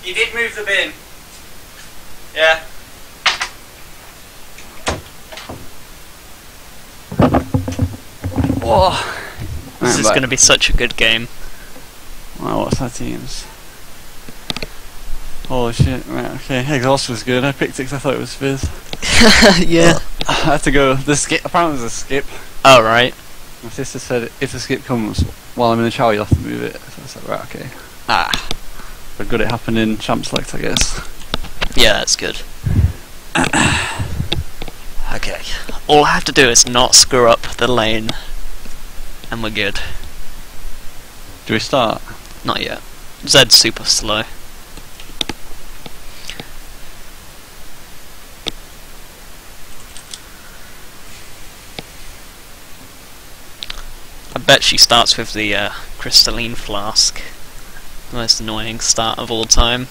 You did move the bin. Yeah. Whoa. This is going to be such a good game. Wow, what's that teams? Holy shit, right, okay. Exhaust was good. I picked it because I thought it was Fizz. Yeah. I had to go. The skip, apparently there's a skip. Oh, right. My sister said if the skip comes while I'm in the shower, you'll have to move it. So I said, right, okay. Ah. But good, it happened in Champ Select, I guess. Yeah, that's good. Okay. All I have to do is not screw up the lane. And we're good. Do we start? Not yet. Zed's super slow. I bet she starts with the crystalline flask. The most annoying start of all time.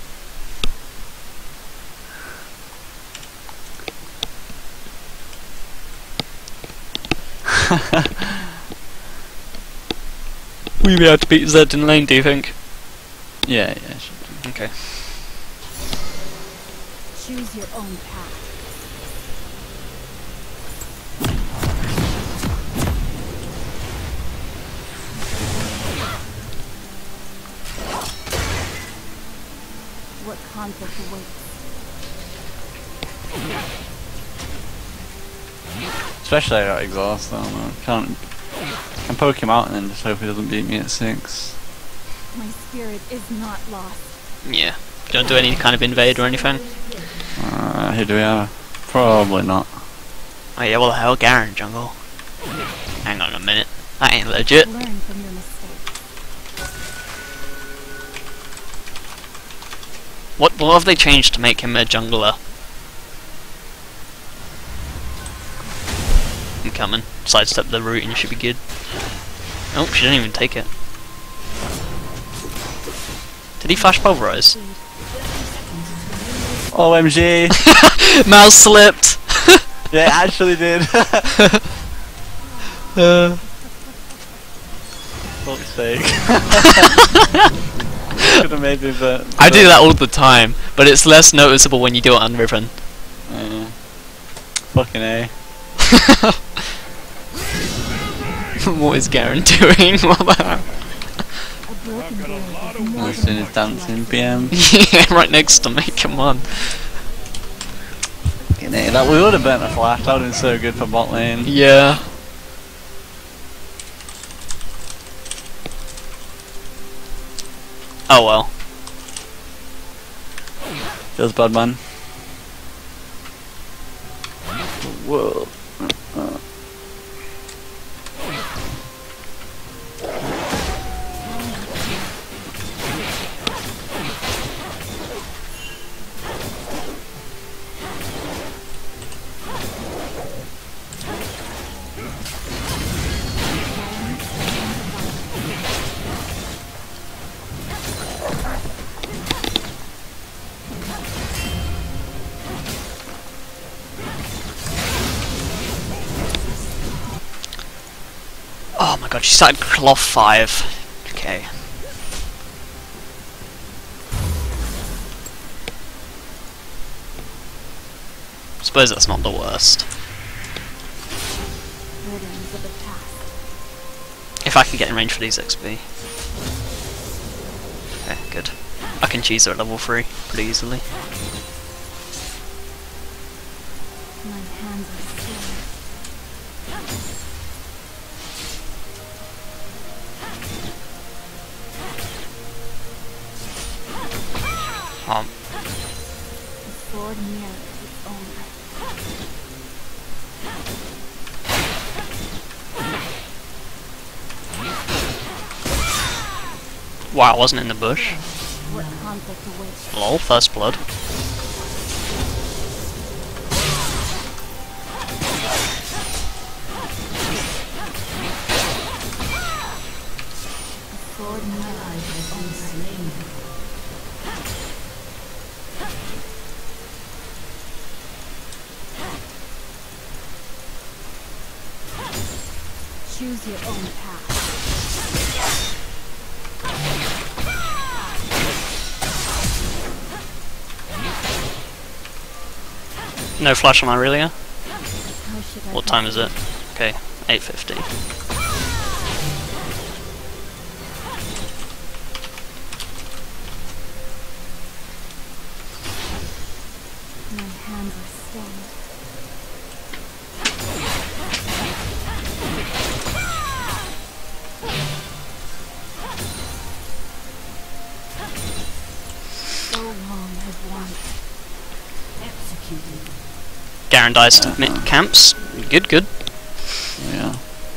Will you be able to beat Zed in lane, do you think? Yeah, should do. Okay. Choose your own path. What conflict awaits? Especially I got exhaust, I don't know. Can poke him out and then just hope he doesn't beat me at 6. My spirit is not lost. Yeah. Don't do any kind of invade or anything? Who do we have? Probably not. Oh yeah, well hell, Garen jungle. Hang on a minute. That ain't legit. Learn from your mistakes. What have they changed to make him a jungler? I'm coming. Sidestep the route and you should be good. Oh, she didn't even take it. Did he flash pulverize? OMG! Mouse slipped! Yeah, it actually did. Fuck's sake. Could have made me that. I do that all the time, but it's less noticeable when you do it on Riven. Fucking A. What is Garen doing? What the hell? A broken blade is more Listen than is what dancing collects. PM. Yeah, right next to me, come on. Fucking A. That we would have burnt a flash, that would have been so good for bot lane. Yeah. Oh well. Feels bad, man. Whoa. Oh my god, she started cloth 5. Okay. Suppose that's not the worst. Burdens of the past. If I can get in range for these XP. Okay, good. I can cheese her at level 3 pretty easily. My hands are still. The sword mirrors its owner. Wow, I wasn't in the bush. What conflict awaits? Lol, first blood. The sword mirrors its owner. Choose your own path. No flash on Irelia? How should I What time is it? Okay, 8:50. My hands are stained. So long I've wanted. Executed. Garen dies to mid camps. Good, good. Yeah.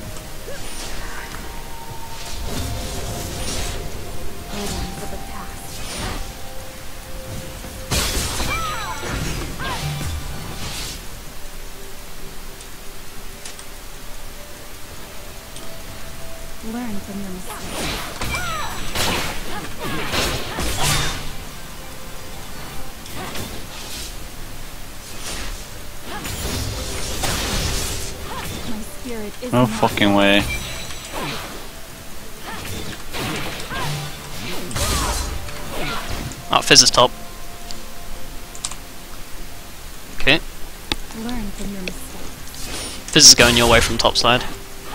Burdens of the past. Learn from your mistakes. My spirit is No not fucking way. Oh, Fizz is top. Okay. Learn from your mistakes. Fizz is going your way from top side.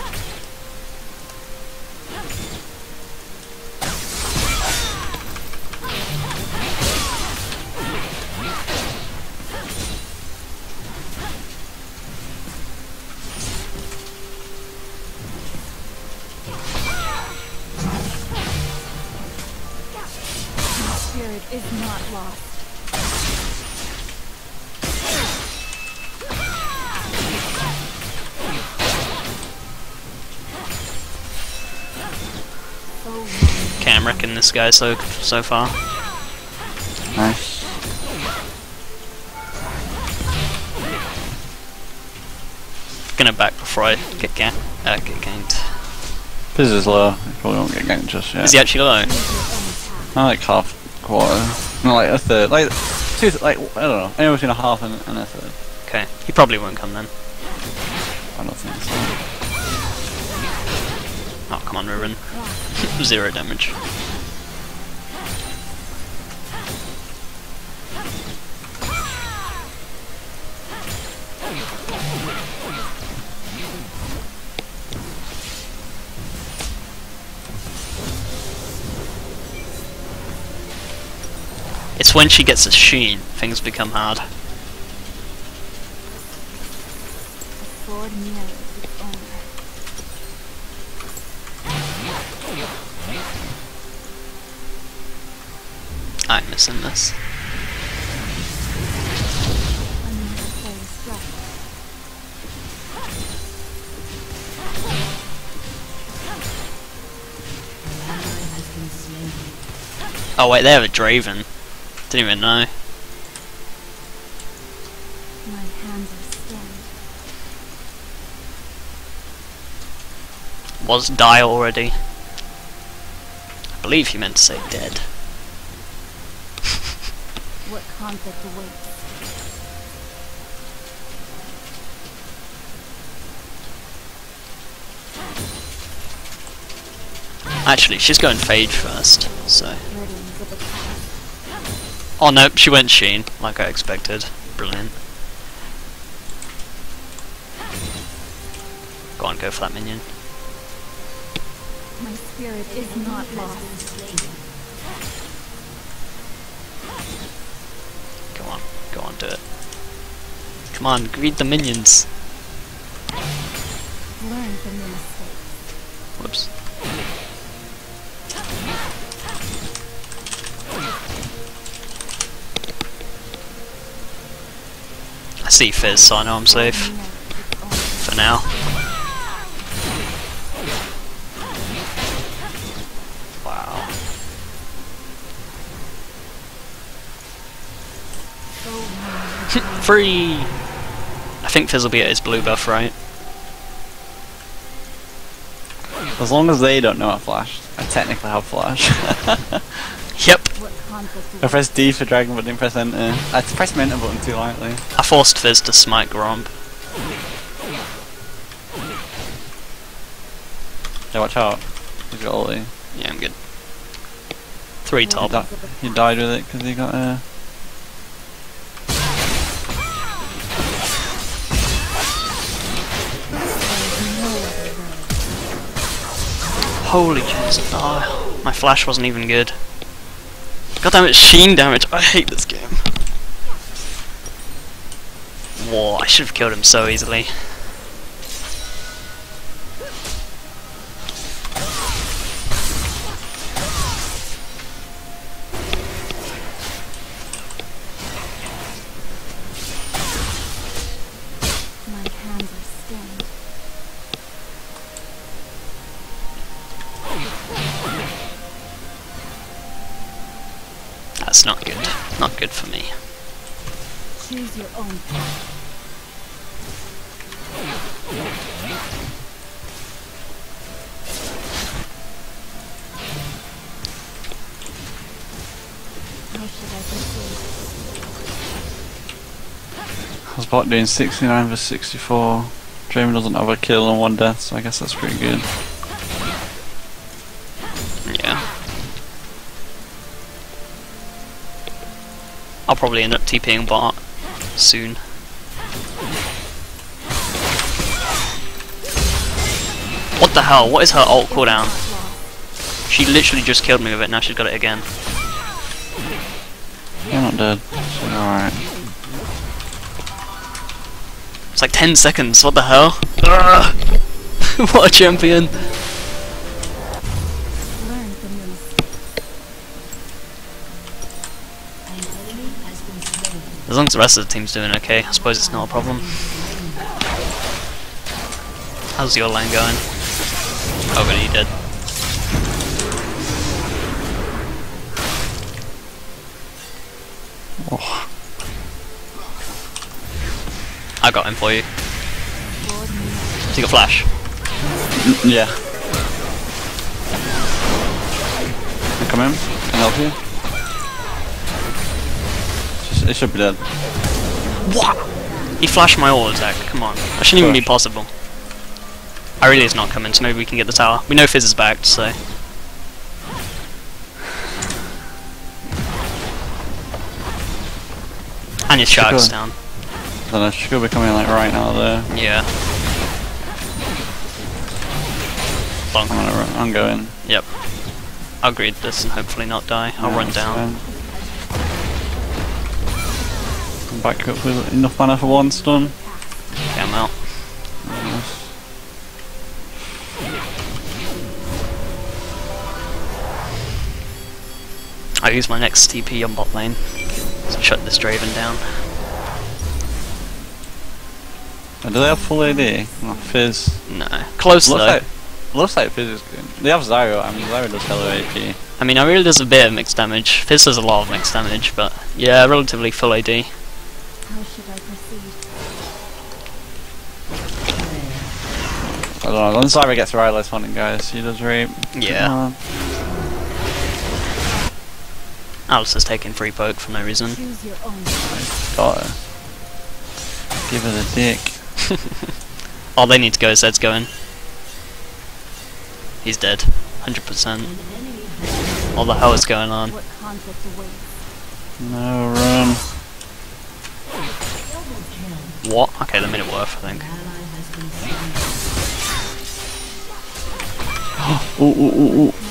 My spirit is not lost. So long. Okay, I'm wrecking this guy so far. Nice. Gonna back before I get ganked. Fizz is low. He probably won't get ganked just yet. Is he actually low? I like half quarter. No, like a third. Like two. Like I don't know. Anywhere between a half and a third. Okay, he probably won't come then. I don't think so. Oh, come on, Riven. 0 damage. It's when she gets a sheen, things become hard. A sword mirrors its owner. I'm missing this. Unnecessary strife. Oh wait, they have a Draven. Didn't even know. My hands are stained. Was die already. I believe he meant to say dead. What conflict awaits? Actually, she's going Fade first, so... Burdens of the past. Oh no, she went Sheen, like I expected. Brilliant. Go on, go for that minion. My spirit is not lost. Go on, do it. Come on, greet the minions. Learn from your mistakes. Whoops. I see Fizz, so I know I'm safe. For now. Wow. Free! I think Fizz will be at his blue buff, right? As long as they don't know I flashed, I technically have flash. Yep. What conflict I pressed D for dragon but didn't press enter. I pressed my enter button too lightly. I forced Fizz to smite Gromp. Yeah, watch out. He's got ulti. Yeah, I'm good. 3 top. He died with it because he got Holy Jesus. Oh, my flash wasn't even good. God damn it, sheen damage. I hate this game. Whoa, I should have killed him so easily. My hands are stained. That's not good. Not good for me. Choose your own path. How should I proceed? I was about doing 69 vs 64. Draven doesn't have a kill and 1 death, so I guess that's pretty good. Yeah. I'll probably end up TPing bot soon. What the hell? What is her ult cooldown? She literally just killed me with it, now she's got it again. You're not dead, so you're alright. It's like 10 seconds, what the hell? What a champion! Learn from your mistakes. As long as the rest of the team's doing okay, I suppose it's not a problem. How's your lane going? Oh god, you dead. Oh. I got him for you. Take a flash. Yeah. Can I come in? Can I help you? It should be dead. What? He flashed my ult attack, come on. That shouldn't even be possible. Irelia's not coming, so maybe we can get the tower. We know Fizz is backed, so... And your shark's down. I don't know, she could be coming like right now there. Yeah. Bonk. I'm going. Yep. I'll greed this and hopefully not die. I'll run down. Come back up with enough mana for 1 stun. Okay, I'm out. Nice. I'll use my next TP on bot lane to shut this Draven down. Do they have full AD? Oh, Fizz. No. Close though. Looks like Fizz is good. They have Zyro, I mean Zyro does hella AP. I mean, I really does a bit of mixed damage. Fizz does a lot of mixed damage, but yeah, relatively full AD. How should I proceed? I don't know, once Zyro gets Irelia spawning guys, he does rape. Yeah. Alistair's taking free poke for no reason. Choose your own Got her. Give her the dick. All they need to go is Zed's going. He's dead. 100%. What the hell is going on? what conflict awaits. No, run. What? Okay, they made it worth, I think. Ooh, ooh, ooh, ooh.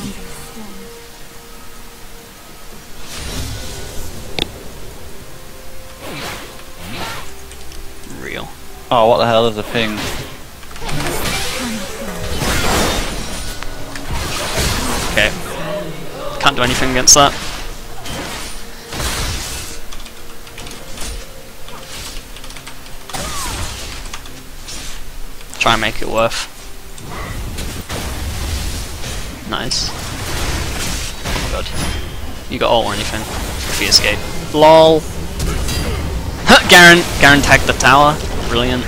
Real. Oh, what the hell is a ping? Okay. Can't do anything against that. Try and make it worth. Nice. Oh my god. You got ult or anything? If you escape. LOL! Garen tagged the tower. Brilliant.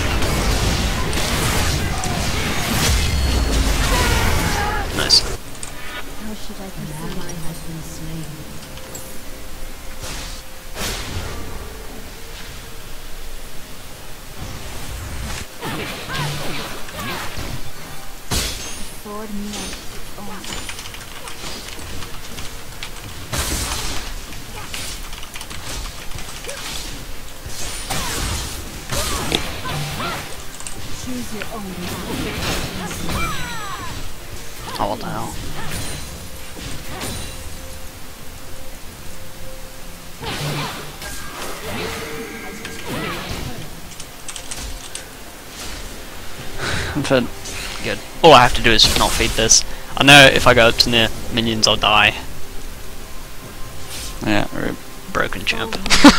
Nice. How should I proceed? Sword melts its own. Choose your own path. Oh, what the hell? I'm fed. Good. All I have to do is just not feed this. I know if I go up to near minions, I'll die. Yeah, rip. Broken champ.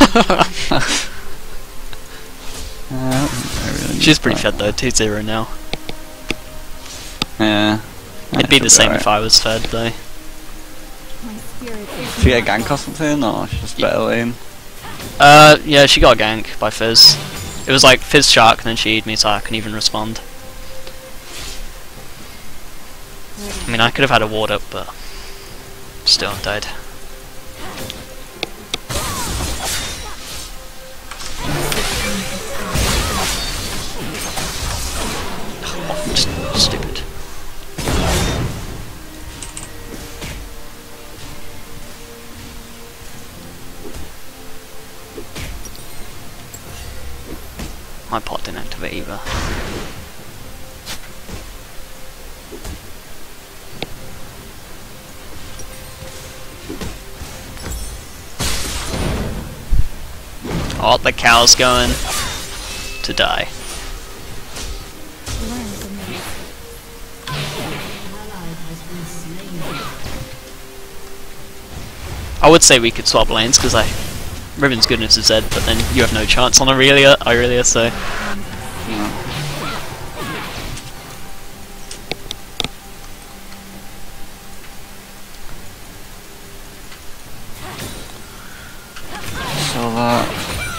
I really She's need pretty that. fed though, 2-0 now. Yeah. It'd be the same right. if I was fed though. My spirit is Did you get a gank or something, or she's just better lane? Yeah, she got a gank by Fizz. It was like Fizz Shark and then she E'd me so I couldn't even respond. I mean, I could have had a ward up, but still died. Oh, stupid. My pot didn't activate either. Oh, the cow's going to die. learn from me. I would say we could swap lanes because Riven's good into Zed, but then you have no chance on Irelia, so So that.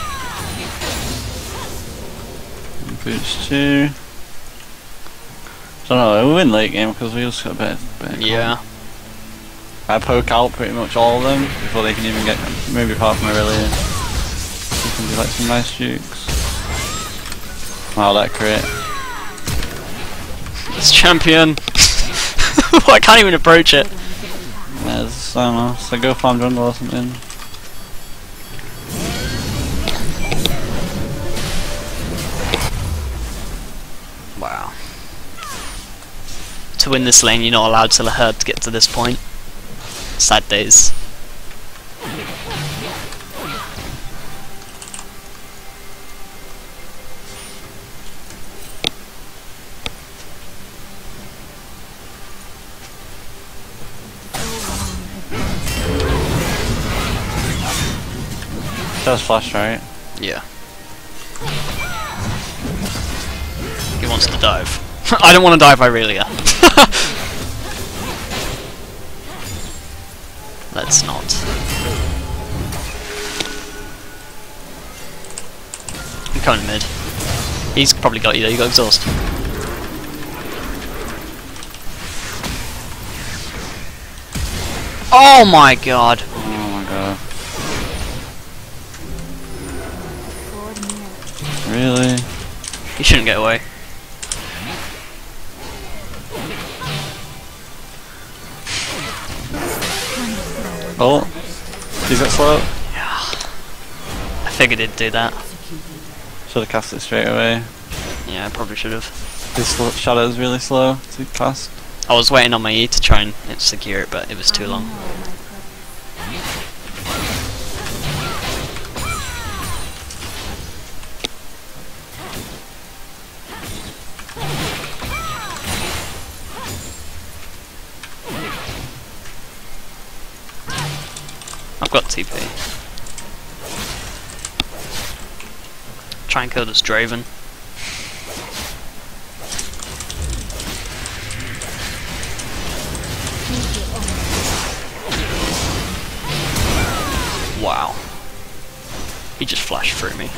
Boost 2. Don't know, we'll win late game because we just got better yeah. I poke out pretty much all of them before they can even get, maybe apart from Irelia. You can do like some nice jukes. Wow, that crit. This champion. I can't even approach it. Yeah, I don't know, so go farm jungle or something. Wow. To win this lane, you're not allowed to let her to get to this point. Sad days. Just flash, right? Yeah. He wants to dive. I don't want to dive Irelia. Let's not. I'm coming mid. He's probably got you there, you got exhaust. Oh my god! Oh my god. Lord mirror. Really? He shouldn't get away. Oh! Is it slow? I figured he'd do that. Should have cast it straight away. Yeah, I probably should have. His shadow's really slow to cast. I was waiting on my E to try and secure it, but it was too long. I know my purpose. I've got TP. Try and kill this Draven. Wow. He just flashed through me.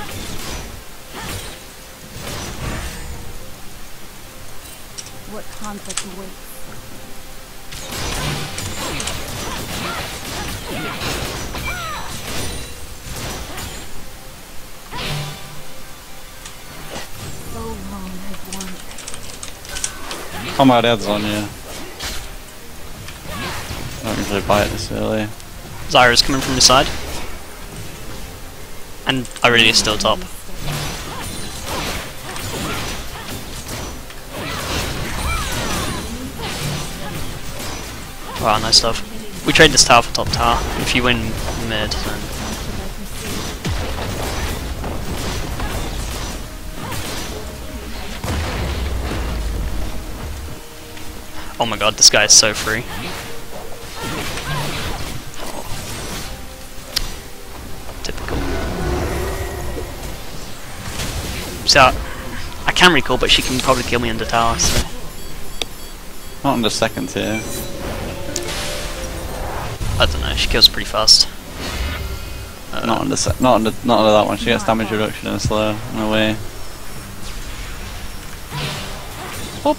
What conflict awaits? So long I've wandered. Oh my dad's on you. Don't usually buy it this early. Zyra's coming from the side. And Irelia's still top. Wow, nice stuff. We trade this tower for top tower. If you win mid, then... Oh my god, this guy is so free. Typical. So, I can recall, but she can probably kill me under tower, so... Not in the second tier. I don't know, she kills pretty fast. Not under that one. She gets damage reduction and slow in a way. Oh.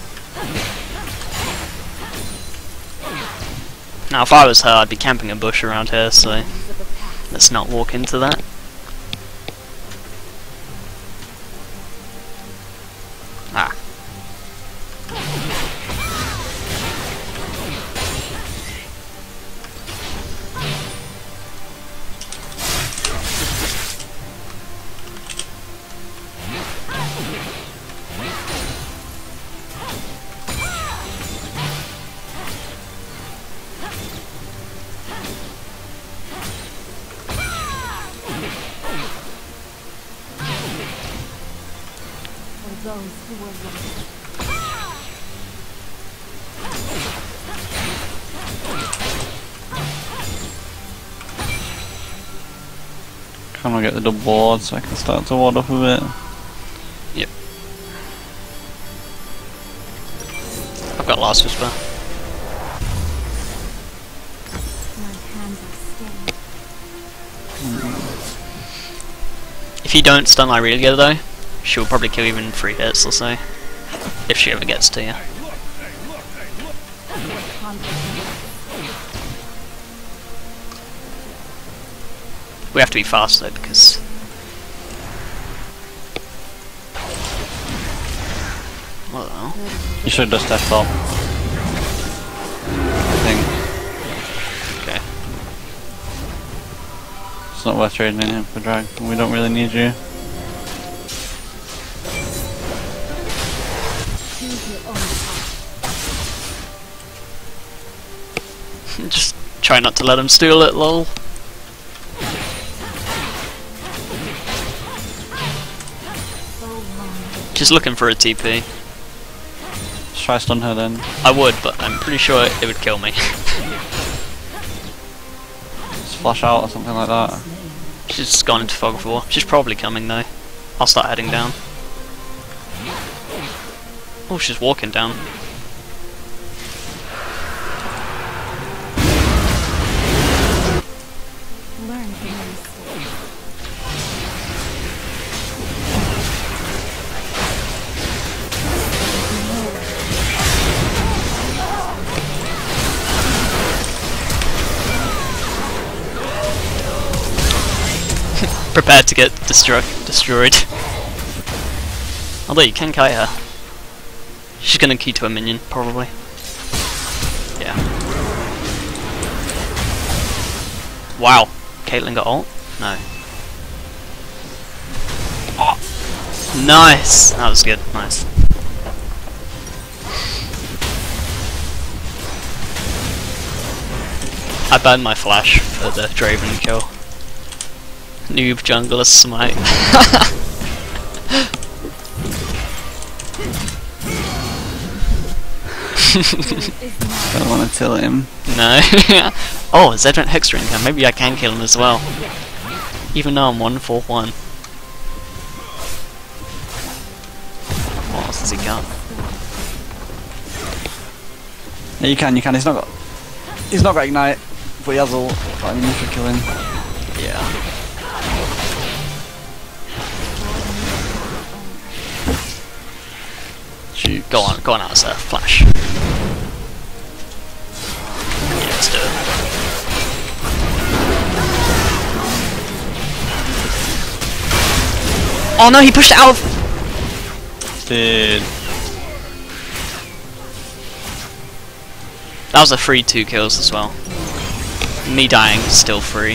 Now, if I was her, I'd be camping a bush around here, so let's not walk into that. Ah. Those who were lost. Can I get the double ward so I can start to ward up a bit? Yep. I've got Last Whisper. My hands are stained. If you don't stun Irelia though, she'll probably kill you in 3 hits or so. If she ever gets to you. We have to be fast though, because... What the hell? You should just step up. I think. Okay. It's not worth trading in him for drag. We don't really need you. Choose your own path. Just try not to let him steal it, lol. So long. Just looking for a TP. Just try stun her then. I would, but I'm pretty sure it would kill me. Just flash out or something like that. She's just gone into fog of war. She's probably coming though. I'll start heading down. Oh, she's walking down. Learn from your mistakes. Prepared to get destroyed. Although you can kite her. She's gonna key to a minion, probably. Yeah. Wow. Caitlyn got ult? No. Oh. Nice! That was good. Nice. I burned my flash for the Draven kill. Noob jungler smite. Don't want to kill him. No. Oh, Zed went Hex Ring. Maybe I can kill him as well. Even though I'm 1-4-1. What else has he got? Yeah, you can. He's not got ignite, but he has ult. I mean, you should kill him. Yeah. Shoot. Go on, Alistair. Flash. Yeah, let's do it. Oh no, he pushed it out of... Dude. That was a free 2 kills as well. Me dying, still free.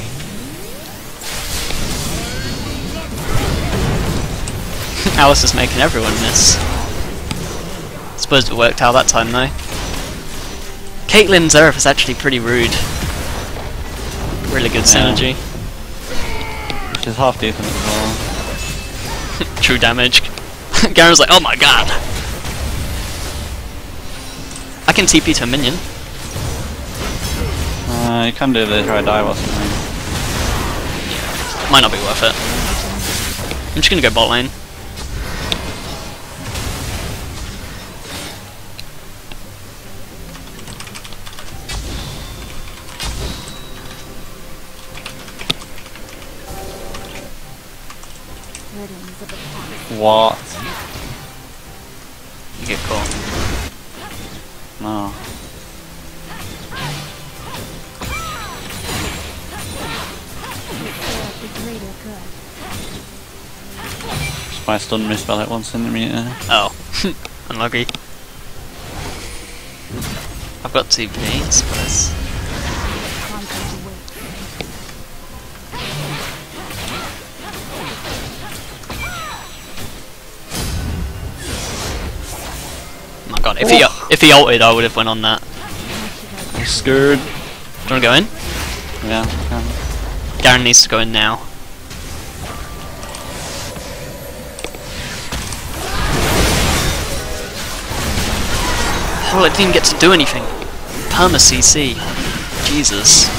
Alistair's making everyone miss. Suppose it worked out that time though. Caitlyn Zerif is actually pretty rude. Really good synergy. She's half decent as well. True damage. Garen's like, oh my god. I can TP to a minion. You can do this, try dive or something. Might not be worth it. I'm just gonna go bot lane. Rhythms of the past. What? You get caught. No. For the greater good. Just my stun missed by like 1 centimeter. Oh. Unlucky. I've got 2p, I suppose. Conflict awaits. Oh my god, if he ulted, I would have went on that. I'm scared. Do you wanna go in? Yeah, I can. Garen needs to go in now. Oh, I didn't even get to do anything. Perma CC. Jesus.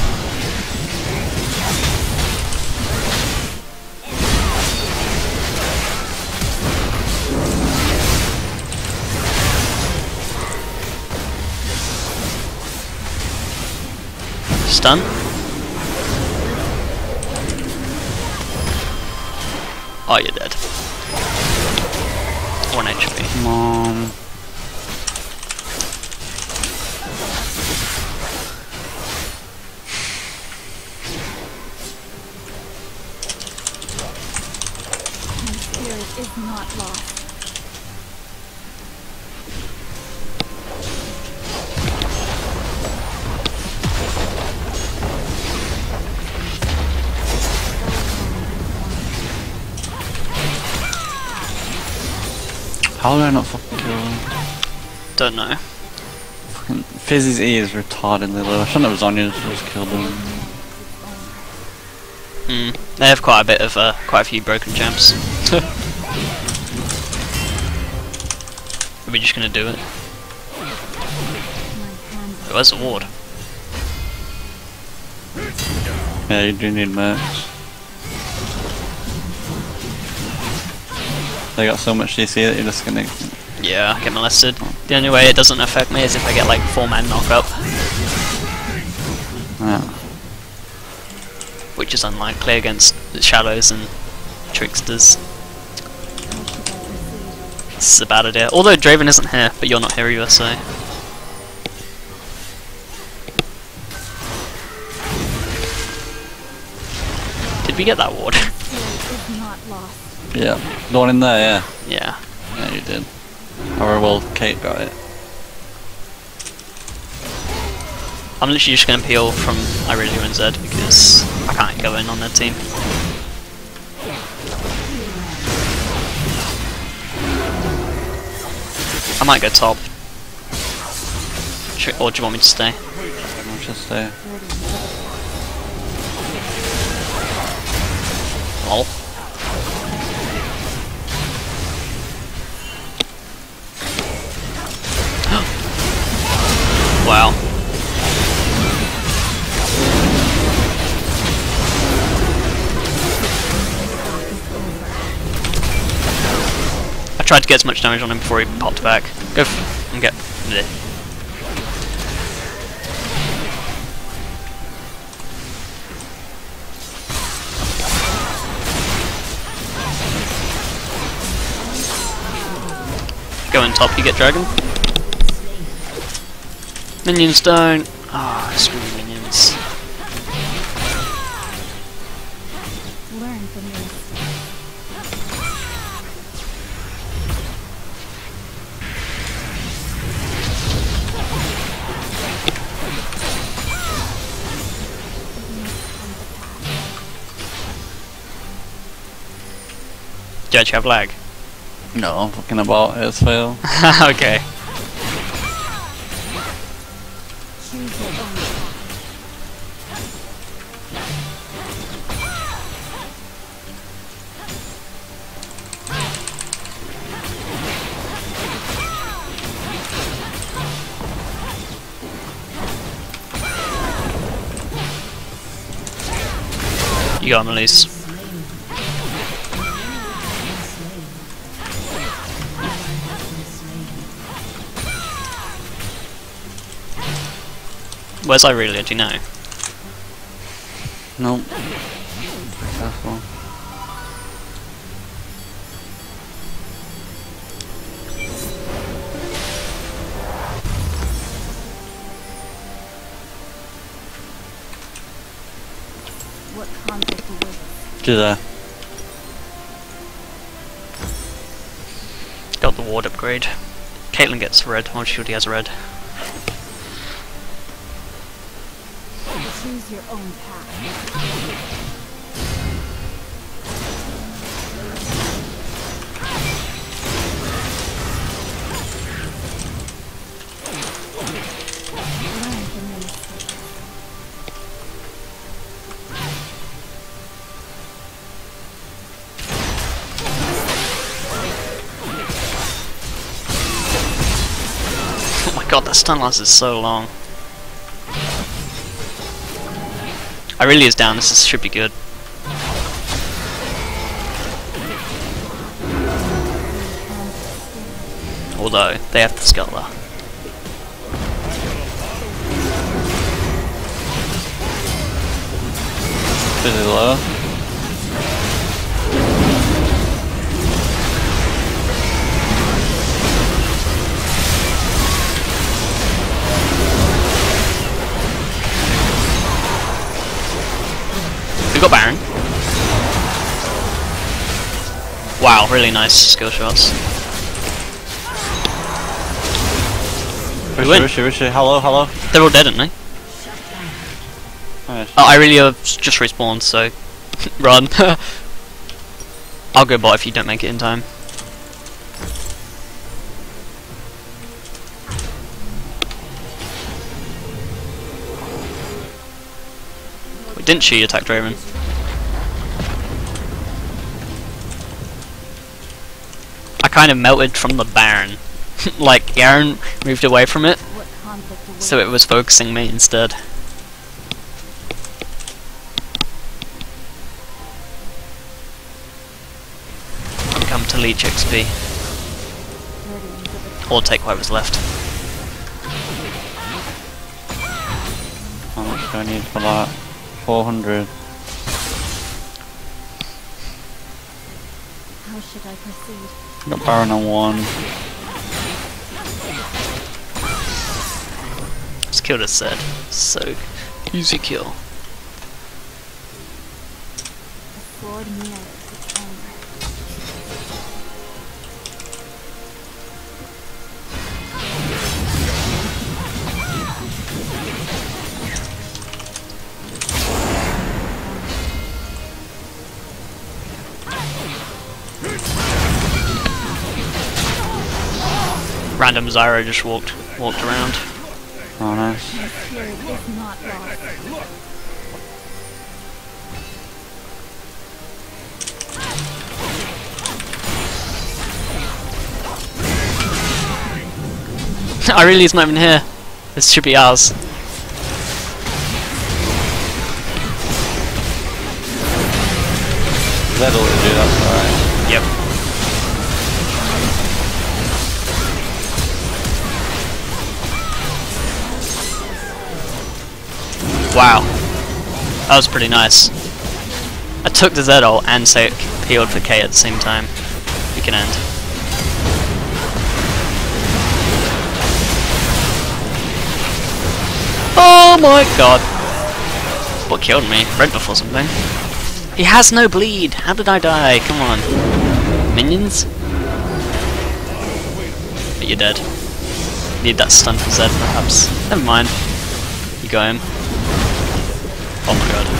Stun. Oh, you're dead. 1 HP. Come on. My spirit is not lost. How did I not fucking kill him? Don't know. Fucking Fizz's E is retardedly low. I shouldn't have Zonya's just killed him. They have quite a bit of, quite a few broken gems. Are we just gonna do it? My hands Where's the ward? Yeah, you do need mercs. They got so much DC that you're just gonna... Yeah, I get molested. The only way it doesn't affect me is if I get like 4-man knock-up, Yeah. which is unlikely against the shadows and tricksters. how should I proceed? This is a bad idea. Although Draven isn't here, but you're not here either, so... Did we get that ward? Spirit is not lost. Yeah. The one in there, yeah. Yeah. Yeah, you did. Or well, Kate got it. I'm literally just going to peel from Irelia and Zed because I can't go in on their team. I might go top. Or do you want me to stay? I'll just stay. Lol. Wow. I tried to get as much damage on him before he popped back. Go and get bleh. Go in top, you get dragon. Minions don't. Ah, screw you minions. Learn from your mistakes. Do you actually have lag? No, I'm fucking about it's fail. Okay. You got him, Elise. Where's Irelia, do you know? Nope. Careful. What conflict awaits? Do there. Got the ward upgrade. Caitlyn gets red, one shield he has red. Choose your own path. Learn from your mistakes. Oh my god, that stun last is so long. Irelia's down, should be good. Although, they have the Scuttler. Pretty low. We got Baron. Wow, really nice skill shots. We win. Rishi, hello. They're all dead, aren't they? Nice. Oh, Irelia just respawned, so run. I'll go bot if you don't make it in time. Wait, didn't she attack Riven? I kind of melted from the Baron. Like, Garen moved away from it, What conflict awaits? so it was focusing me instead. Come to leech XP. Or take whatever's left. How much do I need for that? 400. How should I proceed? Got Baron on 1. Just killed a Zed. So easy kill. The sword merits its owner. Random Zyra just walked around. Oh, nice. My spirit is not lost. Irelia's not even here. This should be ours. Zed'll do that, alright. Yep. Wow. That was pretty nice. I took the Zed ult and healed for K at the same time. We can end. Oh my god. What killed me? Red buff or something. He has no bleed! How did I die? Come on. Minions? But you're dead. Need that stun for Zed perhaps. Never mind. You got him. Oh my god.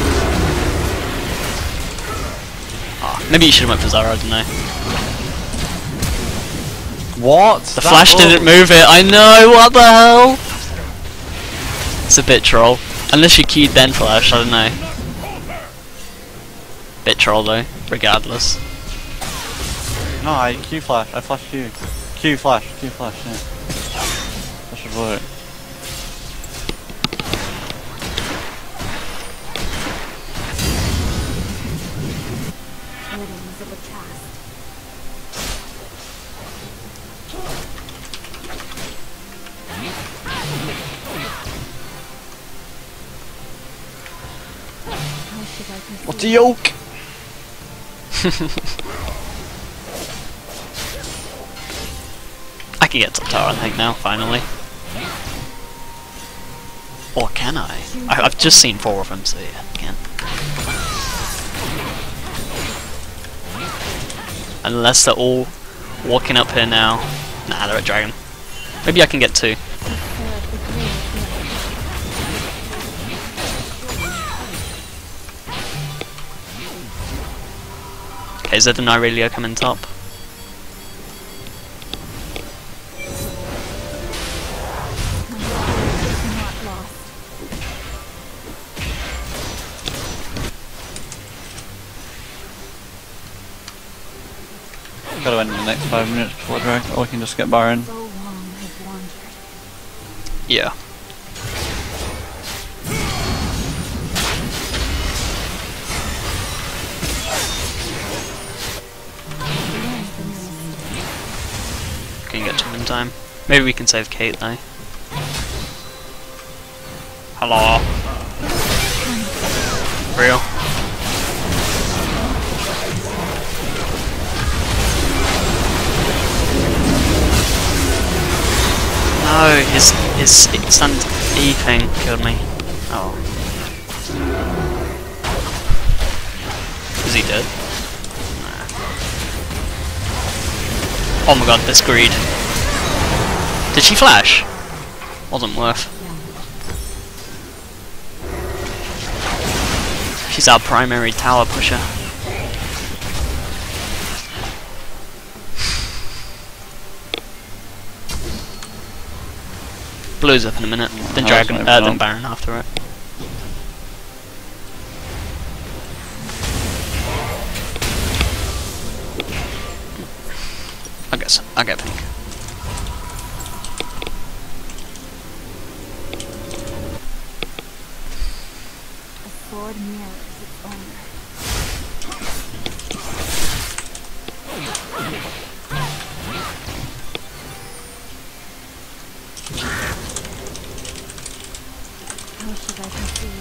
Oh, maybe you should have went for Zara, I don't know. What? The flash didn't move it, I know, what the hell? It's a bit troll. Unless you keyed then flash, I don't know. Bit troll though, regardless. No, I Q flash. I flashed Q. Q flash, yeah. That should work. task. How should I proceed? What's a yoke? I can get top tower, I think, now, finally. Or can I? I've just seen 4 of them, so yeah, I can. Unless they're all walking up here now. Nah, they're a dragon. Maybe I can get 2. Okay, Zed and Irelia coming top. Not lost. Gotta end in the next 5 minutes before drag, or we can just get Baron. So long I've wandered. Yeah. Can get to him in time. Maybe we can save Kate though. Hello. Real. No, his stand E thing killed me. Oh. Is he dead? Nah. Oh my god, this greed. Did she flash? Wasn't worth. She's our primary tower pusher. Blue's up in a minute, then Dragon, then Baron after it. I get pink. A sword mirrors its owner. How should I proceed?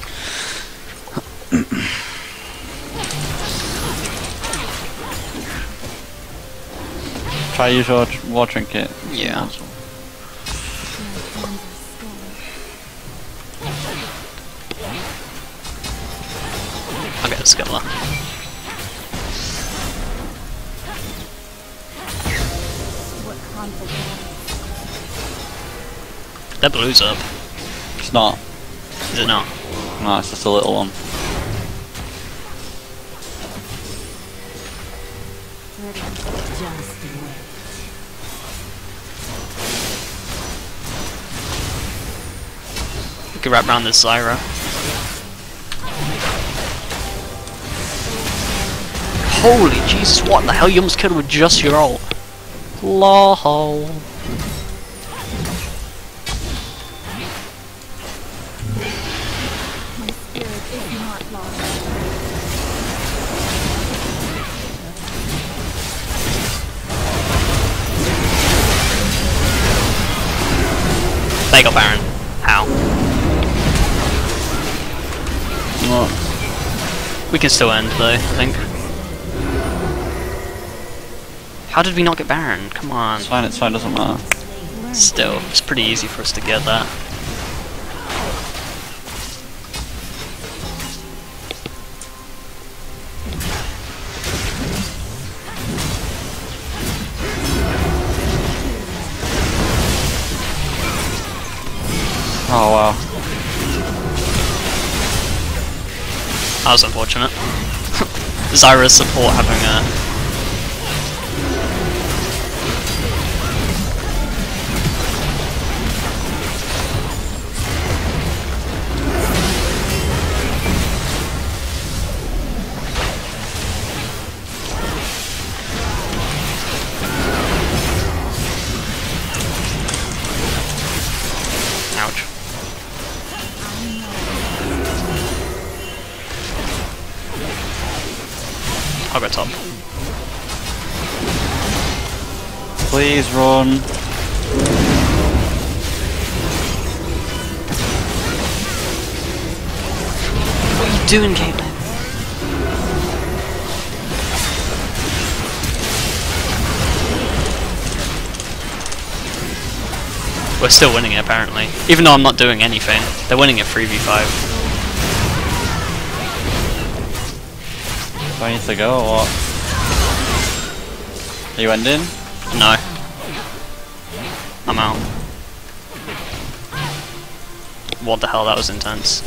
Try use your water trinket. Yeah. My hands are stone. I'll get the Scuttler. What conflict lies? That Blue's up. It's not. Is it not? No, it's just a little one. Just wait. We could wrap around this Zyra. Holy Jesus, what the hell? You almost killed her with just your ult. LOL. My spirit is not lost. They got Baron. How? What? We can still end though, I think. How did we not get Baron? Come on. It's fine, doesn't matter. Still, it's pretty easy for us to get that. Oh wow. That was unfortunate. Zyra's support having a... Ouch. I'll go top. Please run. What are you doing, Caitlyn? We're still winning it apparently. Even though I'm not doing anything. They're winning it 3v5. Do I need to go or what? Are you ending? No. I'm out. What the hell, that was intense.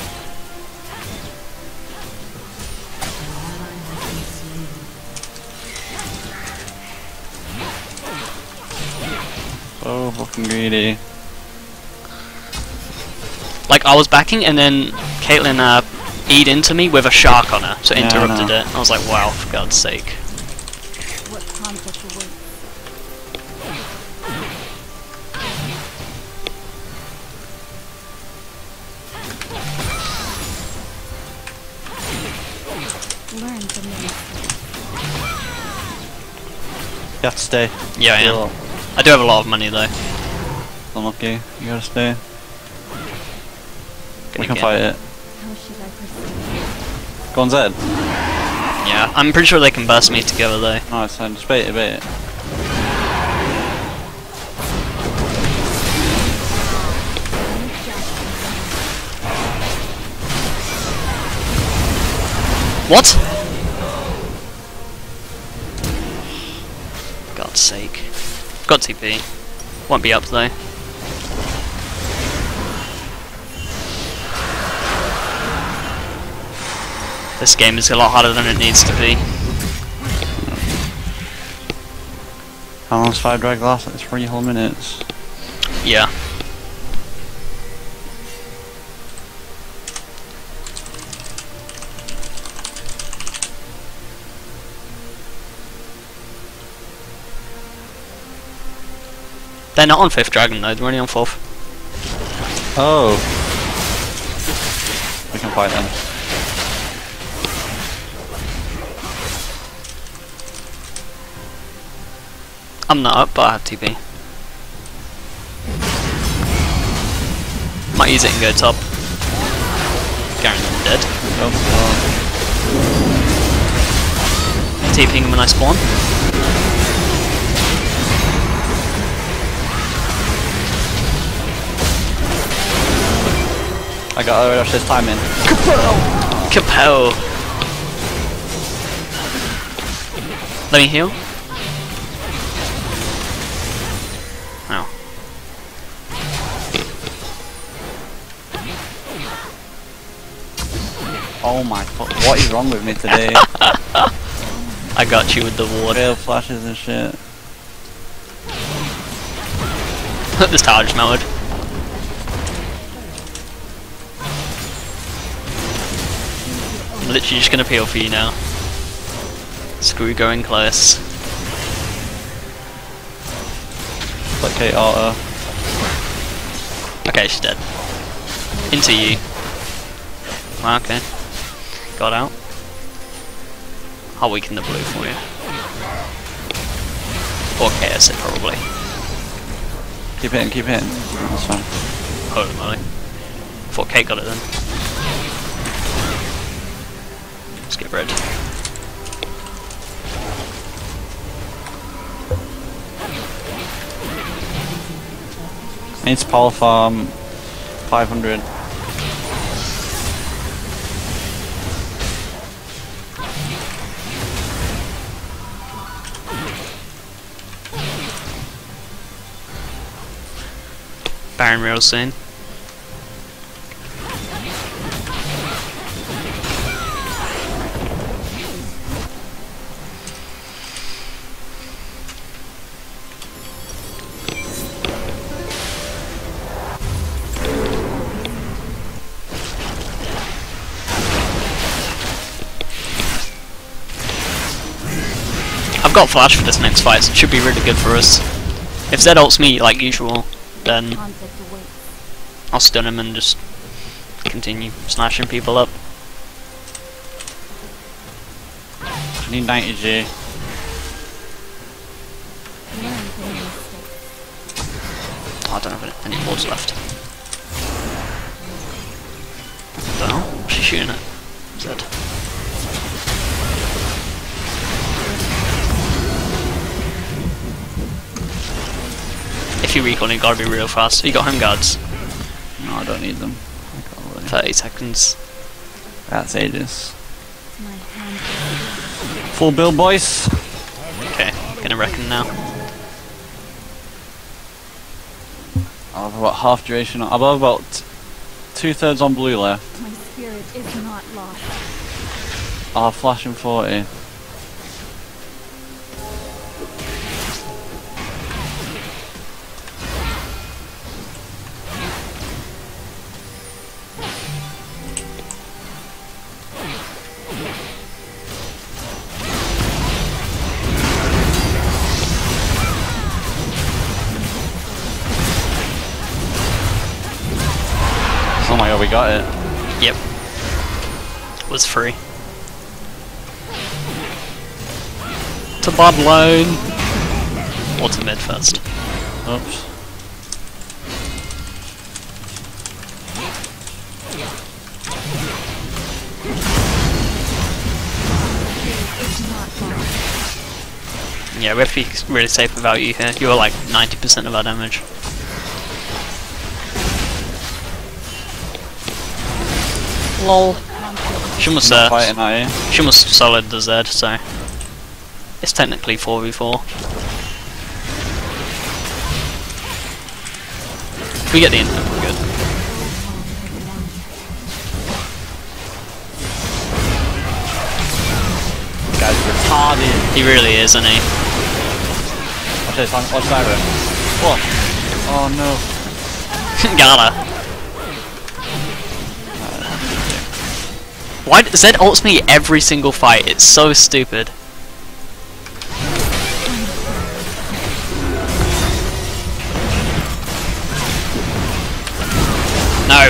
So fucking greedy. Like, I was backing and then Caitlyn E'd into me with a shark on her, so Yeah, interrupted I know. it. I was like, wow, for God's sake. What conflict awaits? Learn from your mistakes. You have to stay. Yeah, I am. Cool. I do have a lot of money though. Unlucky. You gotta stay. We Gonna can get- fight it. How should I proceed? Go on Zed. Yeah, I'm pretty sure they can burst me together though. No, it's fine. Just bait it, bait it. What? God's sake. Got TP. Won't be up though. This game is a lot harder than it needs to be. How long's 5 drag last? Like 3 whole minutes. Yeah. They're not on 5th dragon though, they're only on 4th. Oh. We can fight them. I'm not up, but I have TP. Might use it and go top. Guaranteed I'm dead. TPing when I spawn. I gotta rush this time in. Capel! Let me heal. Oh. Oh my fuck, what is wrong with me today? I got you with the ward. Real flashes and shit. This tower just melted. I'm literally just gonna peel for you now. Screw going close. Like Kate auto. Okay, she's dead. Into you. Ah, okay. Got out. I'll weaken the blue for you. Or KS it probably. Keep hitting, keep hitting. That's fine. Holy moly. Thought Kate got it then. Let's get red. I need to power farm 500. Baron real soon. I've got flash for this next fight, so it should be really good for us. If Zed ults me like usual, then Conflict awaits. I'll stun him and just continue slashing people up. I need 90G. Learn from I don't have any boards left. Don't know. What's she shooting at? Zed. If you recall, you gotta be real fast. You got home guards. No, I don't need them. I got 30 seconds. That's ages. My hand. Full build, boys. Okay, gonna reckon now. I'll have about half duration. I'll have about 2/3 on blue left. My spirit is not lost. I'll have flash in 40. Oh my god, we got it. Yep. Was free. To bot lane. Or to mid first. Oops. Yeah, we have to be really safe without you here. You are like 90% of our damage. Lol. She almost Fighting at you. she almost solid the Z, so it's technically 4v4. If we get the infinite, we're good. This guy's retarded. He really is, isn't he? Watch this, watch Irelia. What? Oh no. Gotta. Why Z ults me every single fight? It's so stupid. No.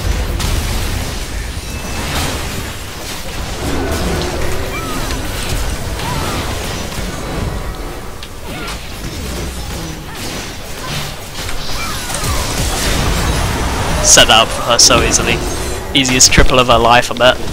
Set that up for her so easily. Easiest triple of her life, I bet.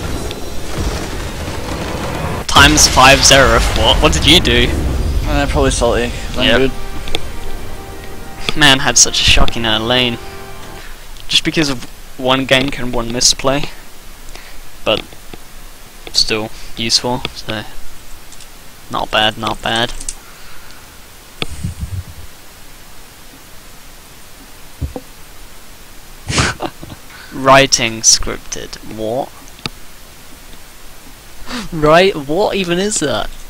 Times 5 Zeref, what? What did you do? Probably salty. Yep. Good. Man had such a shocking lane. Just because of one gank and one misplay. But still useful, so not bad, not bad. Writing scripted. What? Right? What even is that?